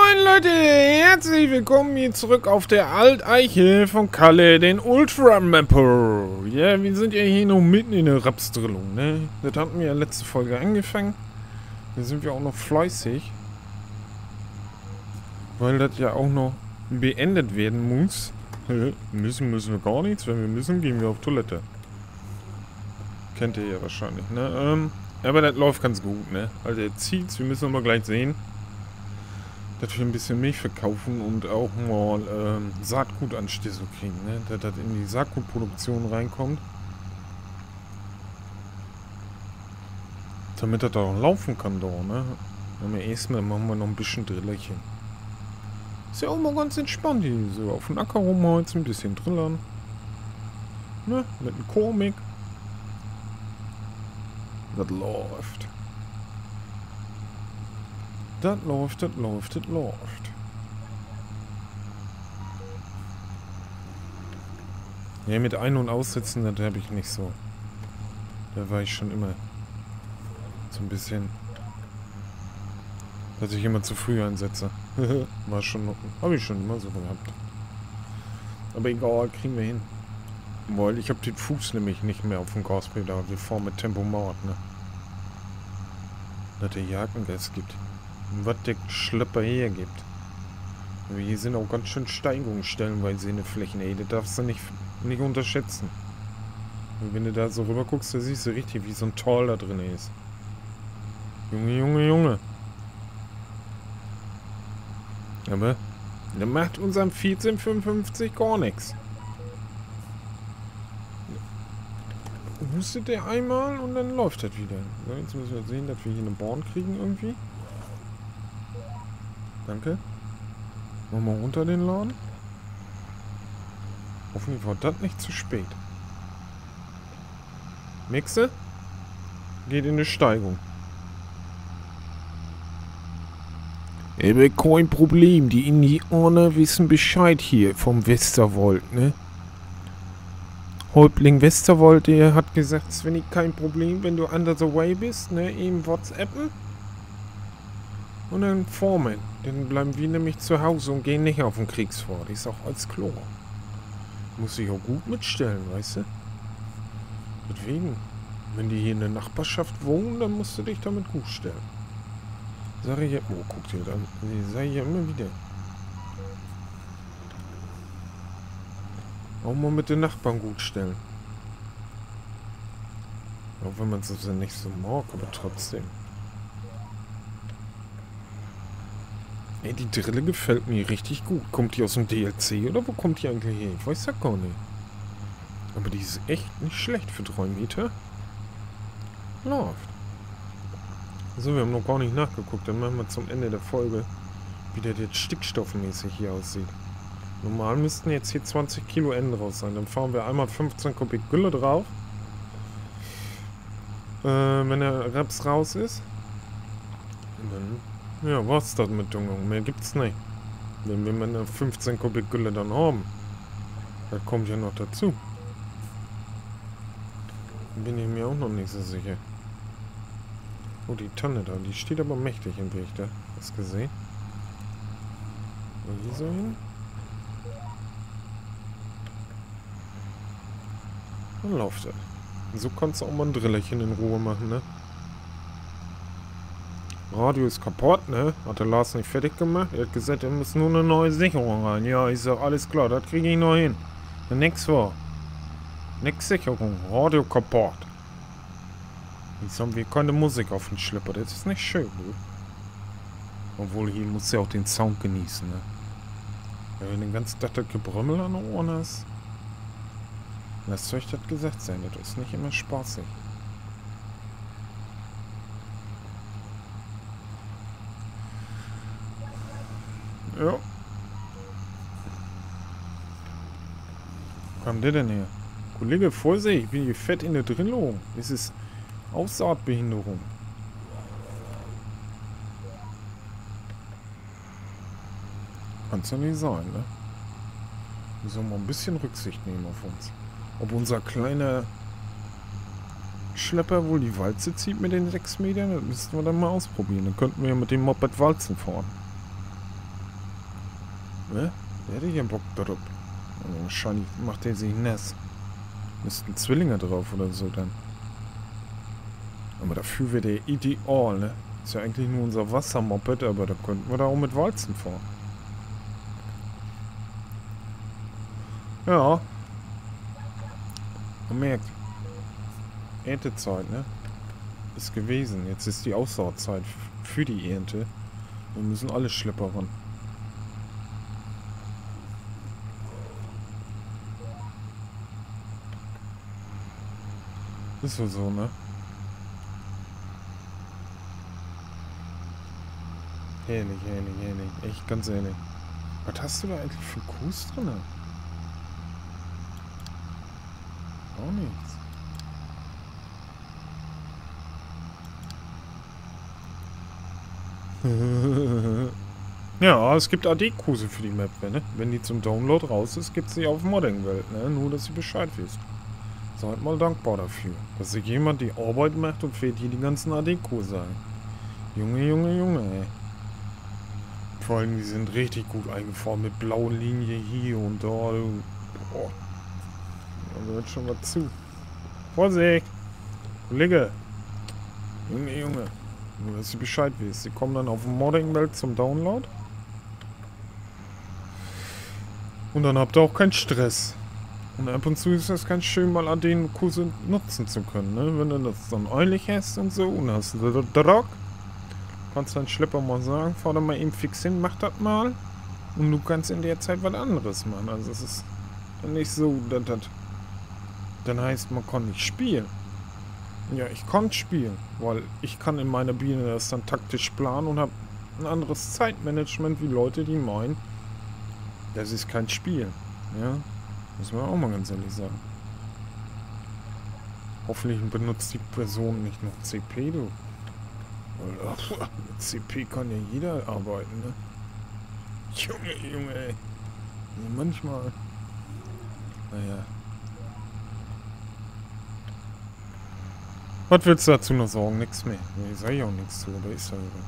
Moin Leute, herzlich willkommen hier zurück auf der Alteiche von Kalle, den Ultramapper. Ja, wir sind ja hier noch mitten in der Rapsdrillung, ne? Das hatten wir ja letzte Folge angefangen. Da sind wir auch noch fleißig. Weil das ja auch noch beendet werden muss. Müssen wir gar nichts. Wenn wir müssen, gehen wir auf Toilette. Kennt ihr ja wahrscheinlich, ne? Aber das läuft ganz gut, ne? Also er zieht's, wir müssen aber gleich sehen, dass wir ein bisschen Milch verkaufen und auch mal Saatgutanschlüsse kriegen, ne? Dass das in die Saatgutproduktion reinkommt. Damit das auch laufen kann da, ne? Aber erstmal machen wir noch ein bisschen Drillerchen. Ist ja auch mal ganz entspannt hier, so auf den Acker rumheizen, ein bisschen drillern. Ne? Mit einem Komik. Das läuft. Das läuft, das läuft, das läuft. Ja, mit Ein- und Aussitzen, das habe ich nicht so. Da war ich schon immer so ein bisschen, dass ich immer zu früh einsetze. War schon, habe ich schon immer so gehabt. Aber egal, kriegen wir hin. Weil ich habe den Fuß nämlich nicht mehr auf dem Gaspedal. Wir fahren mit Tempomat, ne? Dass der Jagdgas gibt. Und was der Schlepper hergibt. Aber hier sind auch ganz schön Steigungen stellenweise in den Flächen, ey. Das darfst du nicht unterschätzen. Und wenn du da so rüber guckst, da siehst du richtig, wie so ein Tal da drin ist. Junge, Junge, Junge. Aber der macht unserem 1455 gar nichts. Hustet der einmal und dann läuft das wieder. So, jetzt müssen wir sehen, dass wir hier eine Bahn kriegen irgendwie. Danke. Machen wir runter den Laden. Hoffentlich war das nicht zu spät. Mixe. Geht in eine Steigung. Aber kein Problem. Die Indianer wissen Bescheid hier vom Westerwald, ne? Häuptling Westerwald, der hat gesagt, Svenny, kein Problem, wenn du under the way bist, ne, eben WhatsAppen. Und dann formen. Dann bleiben wir nämlich zu Hause und gehen nicht auf den Kriegsfahrt. Ich sag, als klar. Muss ich auch gut mitstellen, weißt du? Deswegen, wenn die hier in der Nachbarschaft wohnen, dann musst du dich damit gut stellen. Sag ich ja, oh, guck dir dann, sag ich ja immer wieder. Auch mal mit den Nachbarn gut stellen. Auch wenn man es also nicht so mag, aber trotzdem. Ey, die Drille gefällt mir richtig gut. Kommt die aus dem DLC oder wo kommt die eigentlich her? Ich weiß ja gar nicht. Aber die ist echt nicht schlecht für 3 Meter. Läuft. So, wir haben noch gar nicht nachgeguckt. Dann machen wir zum Ende der Folge, wie der jetzt stickstoffmäßig hier aussieht. Normal müssten jetzt hier 20 Kilo Enden raus sein. Dann fahren wir einmal 15 Kubik Gülle drauf. Wenn der Raps raus ist. Und dann, ja, war's das mit Düngung. Mehr gibt's nicht. Wenn wir eine 15 Kubik Gülle dann haben. Das kommt ja noch dazu. Bin ich mir auch noch nicht so sicher. Oh, die Tonne da. Die steht aber mächtig im Weg da. Hast du gesehen? Und hier so hin? Dann läuft das. So kannst du auch mal ein Drillerchen in Ruhe machen, ne? Radio ist kaputt, ne? Hat der Lars nicht fertig gemacht. Er hat gesagt, er muss nur eine neue Sicherung rein. Ja, ich sag, alles klar, das kriege ich noch hin. Nix war. Nix Sicherung. Radio kaputt. Jetzt haben wir keine Musik auf den Schlepper. Das ist nicht schön, du. Obwohl, hier muss ja auch den Sound genießen, ne? Ja, wenn du den ganzen Tag das Gebrümmel an den Ohren hast. Lasst euch das gesagt sein, das ist nicht immer spaßig. Ja. Wo kam der denn her? Kollege, Vorsicht, ich bin hier fett in der Drillung. Es ist Aussaatbehinderung. Kann's ja nicht sein, ne? Müssen wir mal ein bisschen Rücksicht nehmen auf uns. Ob unser kleiner Schlepper wohl die Walze zieht mit den 6 Metern, das müssten wir dann mal ausprobieren. Dann könnten wir ja mit dem Moped Walzen fahren. Ne? Der hätte hier Bock drauf. Aber wahrscheinlich macht er sich nass. Müssten Zwillinge drauf oder so dann. Aber dafür wäre der ideal, ne? Ist ja eigentlich nur unser Wassermoped, aber da könnten wir da auch mit Walzen fahren. Ja. Man merkt. Erntezeit, ne? Ist gewesen. Jetzt ist die Aussaatzeit für die Ernte. Wir müssen alle Schlepper ran. Ist so, ne? Herrlich, herrlich, herrlich. Echt ganz ehrlich. Was hast du da eigentlich für Kuss drin? Auch nichts. Ja, es gibt AD-Kurse für die Map, ne? Wenn die zum Download raus ist, gibt es sie auf Modding-Welt, ne? Nur, dass ihr Bescheid wisst. Seid mal dankbar dafür, dass sich jemand die Arbeit macht und fehlt hier die ganzen AD-Kurse ein. Junge, Junge, Junge, ey. Vor allem, die sind richtig gut eingefahren mit blauen Linien hier und da. Boah. Da gehört schon was zu. Vorsicht! Kollege! Junge, Junge. Nur, dass ihr Bescheid wisst. Sie kommen dann auf Modding-Welt zum Download. Und dann habt ihr auch keinen Stress. Und ab und zu ist es ganz schön, mal an den Kurse nutzen zu können, ne? Wenn du das dann eilig hast und so und hast du Druck, kannst du deinen Schlepper mal sagen, fahr da mal eben fix hin, mach das mal. Und du kannst in der Zeit was anderes machen. Also es ist dann nicht so, dass das dann heißt, man kann nicht spielen. Ja, ich kann spielen, weil ich kann in meiner Biene das dann taktisch planen und habe ein anderes Zeitmanagement wie Leute, die meinen, das ist kein Spiel. Ja, muss man auch mal ganz ehrlich sagen. Hoffentlich benutzt die Person nicht noch CP, du. Weil, mit CP kann ja jeder arbeiten, ne? Junge, Junge, ey. Manchmal. Naja. Was willst du dazu noch sagen? Nix mehr. Ich sag ja auch nichts zu, aber ist ja wieder.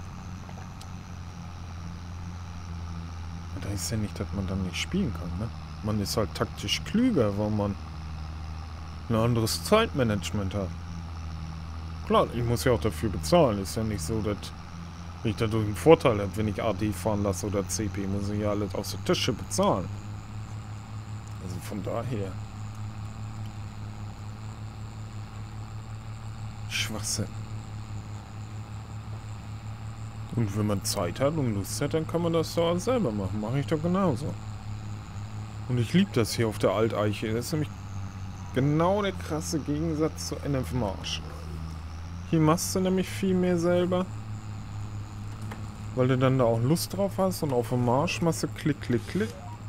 Da ist ja nicht, dass man dann nicht spielen kann, ne? Man ist halt taktisch klüger, weil man ein anderes Zeitmanagement hat. Klar, ich muss ja auch dafür bezahlen. Ist ja nicht so, dass ich dadurch einen Vorteil habe, wenn ich AD fahren lasse oder CP. Muss ich ja alles aus der Tasche bezahlen. Also von daher. Schwachsinn. Und wenn man Zeit hat und Lust hat, dann kann man das doch selber machen. Mache ich doch genauso. Und ich liebe das hier auf der Alteiche. Das ist nämlich genau der krasse Gegensatz zu NF Marsch. Hier machst du nämlich viel mehr selber. Weil du dann da auch Lust drauf hast. Und auf dem Marsch machst du Klick, Klick, Klick.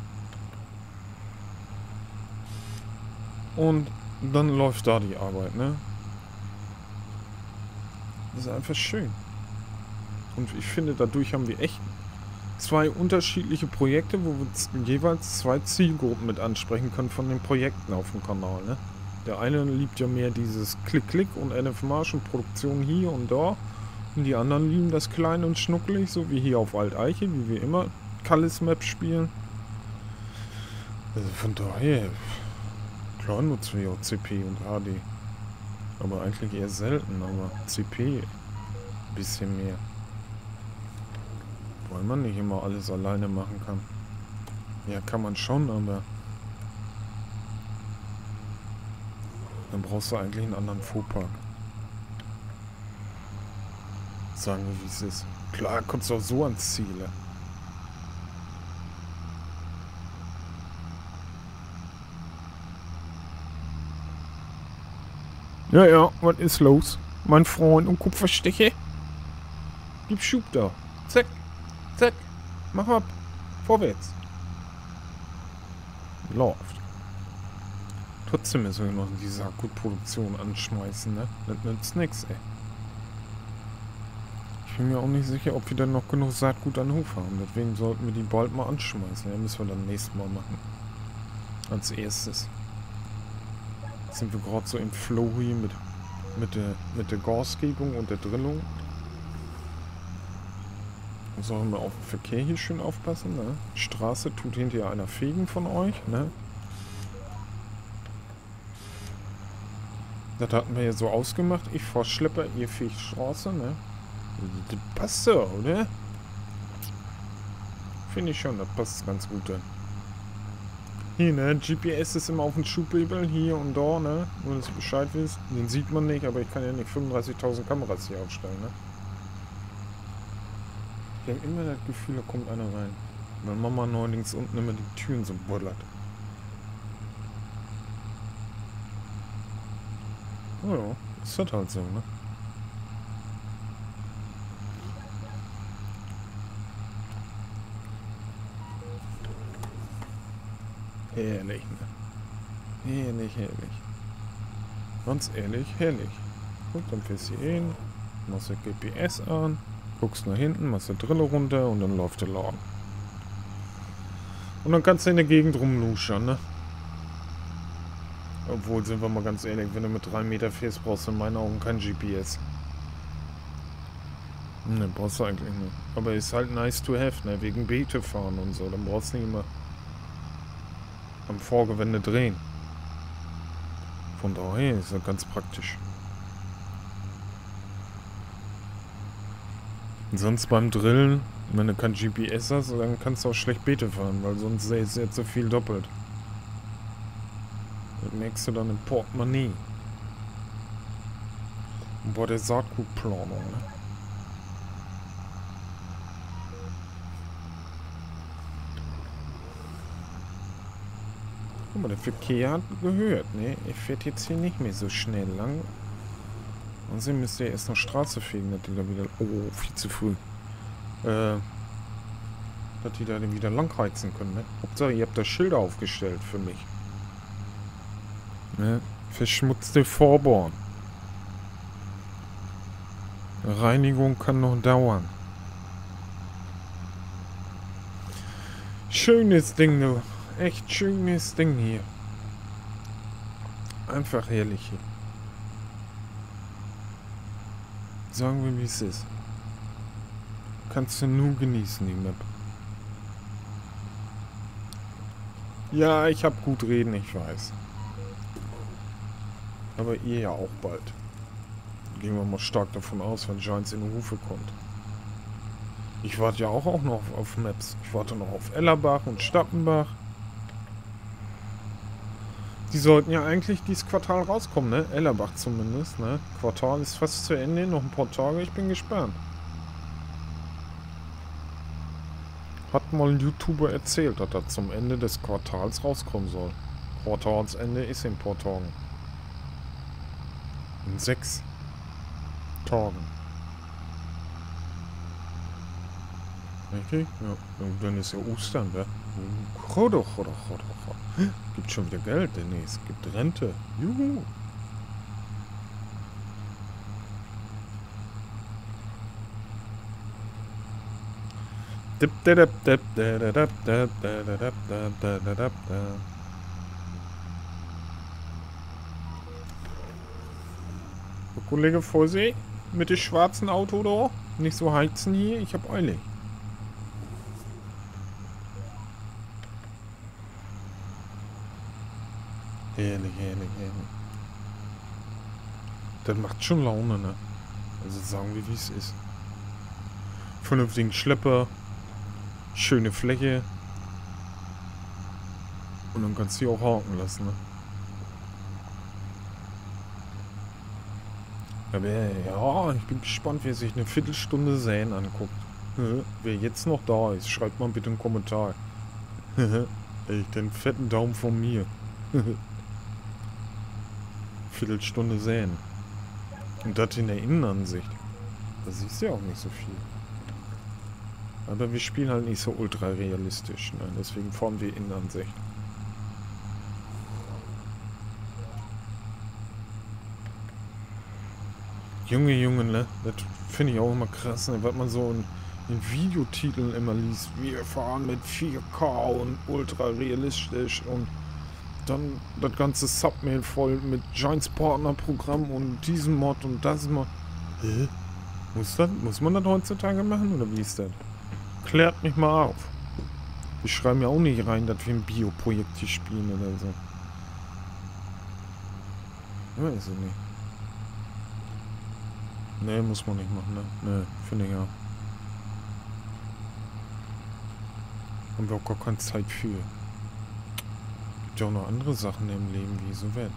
Und dann läuft da die Arbeit, ne? Das ist einfach schön. Und ich finde, dadurch haben wir echt zwei unterschiedliche Projekte, wo wir jeweils zwei Zielgruppen mit ansprechen können von den Projekten auf dem Kanal, ne? Der eine liebt ja mehr dieses Klick-Klick und NF Marsch und Produktion hier und da. Und die anderen lieben das klein und schnuckelig, so wie hier auf Alteiche, wie wir immer Kallis Map spielen. Also von daher, klar nutzen wir auch CP und HD. Aber eigentlich eher selten, aber CP ein bisschen mehr. Weil man nicht immer alles alleine machen kann. Ja, kann man schon, aber dann brauchst du eigentlich einen anderen Fuhrpark. Sagen wir, wie es ist. Klar, kommst du auch so ans Ziel. Ja, ja, was ist los? Mein Freund und Kupfersteche? Gib Schub da. Zack, zack. Mach ab. Vorwärts. Läuft. Trotzdem müssen wir noch die Saatgutproduktion anschmeißen, ne? Das nützt nix, ey. Ich bin mir auch nicht sicher, ob wir dann noch genug Saatgut an den Hof haben. Deswegen sollten wir die bald mal anschmeißen. Ja, müssen wir dann nächstes Mal machen. Als erstes. Jetzt sind wir gerade so im Flow hier mit der Gasgebung und der Drillung. Muss auch immer auf den Verkehr hier schön aufpassen, ne? Straße tut hinterher einer fegen von euch, ne? Das hatten wir ja so ausgemacht. Ich fahr Schlepper, ihr fegt Straße, ne? Das passt so, oder? Finde ich schon, das passt ganz gut dann. Hier, ne? GPS ist immer auf dem Schubhebel, hier und da, ne? Nur, dass ihr Bescheid wisst. Den sieht man nicht, aber ich kann ja nicht 35.000 Kameras hier aufstellen, ne? Ich habe immer das Gefühl, da kommt einer rein. Weil Mama neuerdings unten immer die Türen so buddelt. Oh ja, ist das halt so, ne? Herrlich, ne? Herrlich, herrlich. Ganz ehrlich, herrlich. Gut, dann fährst du hin, machst du GPS an, guckst nach hinten, machst die Drille runter und dann läuft der Laden. Und dann kannst du in der Gegend rumluschern, ne? Obwohl, sind wir mal ganz ehrlich, wenn du mit 3 Meter fährst, brauchst du in meinen Augen kein GPS. Ne, brauchst du eigentlich nicht. Aber ist halt nice to have, ne? Wegen Beete fahren und so. Dann brauchst du nicht immer am Vorgewende drehen. Von daher ist das ganz praktisch. Und sonst beim Drillen, wenn du kein GPS hast, dann kannst du auch schlecht Beete fahren, weil sonst ist jetzt so viel doppelt. Das merkst du dann im Portemonnaie. Und bei der Saatgutplanung, ne? Guck mal, der Verkehr hat gehört, ne? Er fährt jetzt hier nicht mehr so schnell lang. Und sie müsste ja erst noch Straße fegen, dass die da wieder... Oh, viel zu früh. Dass die da dann wieder langheizen können, ne? Hauptsache, ihr habt da Schilder aufgestellt für mich. Ne? Verschmutzte Vorbahn. Reinigung kann noch dauern. Schönes Ding, du. Echt schönes Ding hier. Einfach herrlich hier. Sagen wir, wie es ist. Kannst du nur genießen, die Map. Ja, ich hab gut reden, ich weiß. Aber ihr ja auch bald. Gehen wir mal stark davon aus, wenn Giants in die Hufe kommt. Ich warte ja auch noch auf Maps. Ich warte noch auf Ellerbach und Stappenbach. Die sollten ja eigentlich dieses Quartal rauskommen, ne? Ellerbach zumindest, ne? Quartal ist fast zu Ende, noch ein paar Tage, ich bin gespannt. Hat mal ein YouTuber erzählt, dass er zum Ende des Quartals rauskommen soll. Quartalsende ist in ein paar Tagen. In 6 Tagen. Richtig? Ja. Und dann ist ja Ostern, ne? Gibt schon wieder Geld, nee, es gibt Rente. Juhu. Kollege Vorsee, mit dem schwarzen Auto da. Nicht so heizen hier, ich hab Eile. Herrlich, herrlich, herrlich. Das macht schon Laune, ne? Also sagen wir, wie es ist. Vernünftigen Schlepper. Schöne Fläche. Und dann kannst du die auch haken lassen, ne? Aber ja, ich bin gespannt, wer sich eine Viertelstunde Säen anguckt. Wer jetzt noch da ist, schreibt mal bitte einen Kommentar. Echt den fetten Daumen von mir. Viertelstunde säen. Und das in der Innenansicht. Da siehst du ja auch nicht so viel. Aber wir spielen halt nicht so ultra realistisch. Ne? Deswegen fahren wir Innenansicht. Junge, Junge, ne? Das finde ich auch immer krass, ne? Was man so in Videotiteln immer liest. Wir fahren mit 4K und ultra realistisch und dann das ganze Submail voll mit Giants Partnerprogramm und diesem Mod und das Mod. Hä? Muss man das heutzutage machen oder wie ist das? Klärt mich mal auf. Wir schreiben ja auch nicht rein, dass wir ein Bioprojekt hier spielen oder so. Ja, weiß ich nicht. Nee, muss man nicht machen, ne? Nee, finde ich ja. Haben wir auch gar keine Zeit für. Gibt ja auch noch andere Sachen im Leben, wie so wird.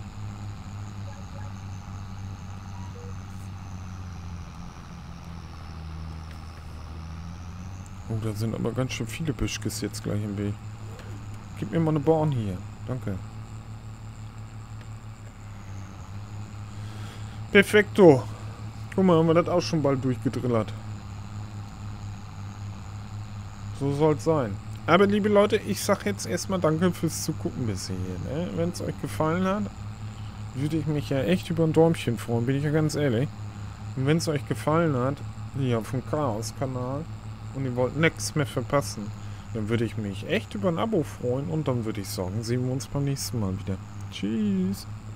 Oh, da sind aber ganz schön viele Büschkes jetzt gleich im Weg. Gib mir mal eine Born hier. Danke. Perfekto. Guck mal, haben wir das auch schon bald durchgedrillert. So soll's sein. Aber liebe Leute, ich sag jetzt erstmal danke fürs Zugucken bis hierhin. Ne? Wenn es euch gefallen hat, würde ich mich ja echt über ein Däumchen freuen, bin ich ja ganz ehrlich. Und wenn es euch gefallen hat, hier vom Chaos-Kanal, und ihr wollt nichts mehr verpassen, dann würde ich mich echt über ein Abo freuen und dann würde ich sagen, sehen wir uns beim nächsten Mal wieder. Tschüss.